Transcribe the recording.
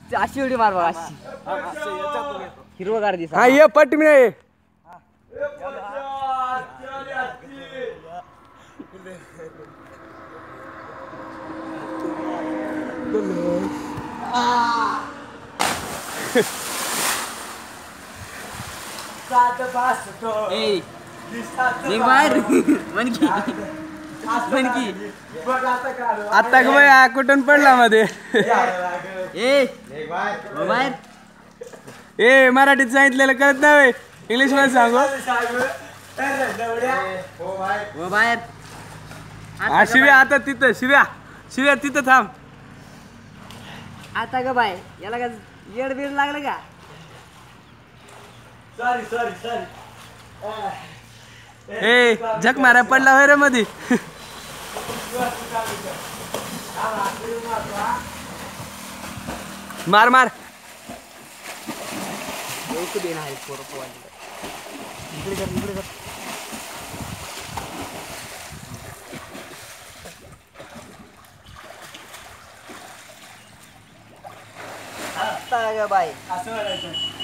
अशी उडी मार बघ अशी हिरवगार दिसा हा ये पट मी नाही बाहेर म्हणकी आता ग बाई कुठून पडला मध्ये बाहेर ए मराठीत सांगितलेलं कळत नाही इंग्लिश मध्ये सांगू बाहेर हा शिव्या आता तिथं शिव्या तिथं थांब आता ग बाय याला का येड बीड लागलं का ए झक मारा पडला होय रे मध्ये मार मार आता ग बाय